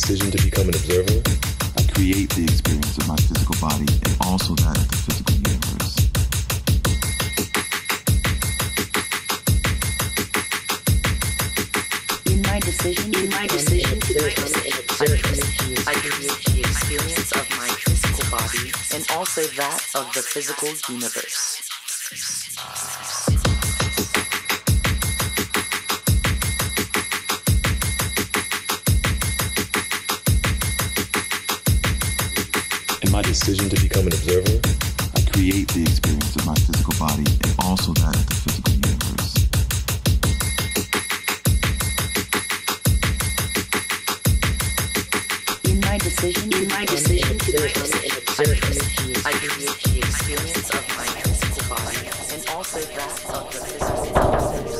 decision to become an observer, I create the experience of my physical body and also that of the physical universe. In my decision to become an observer, I create the experience of my physical body and also that of the physical universe. in my decision to become an observer, I create the experience of my physical body and also that of the physical universe. In my decision to become an observer, I create the experience of my physical body and also that of the physical universe.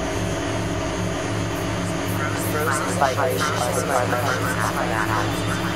Vibrations of my memories.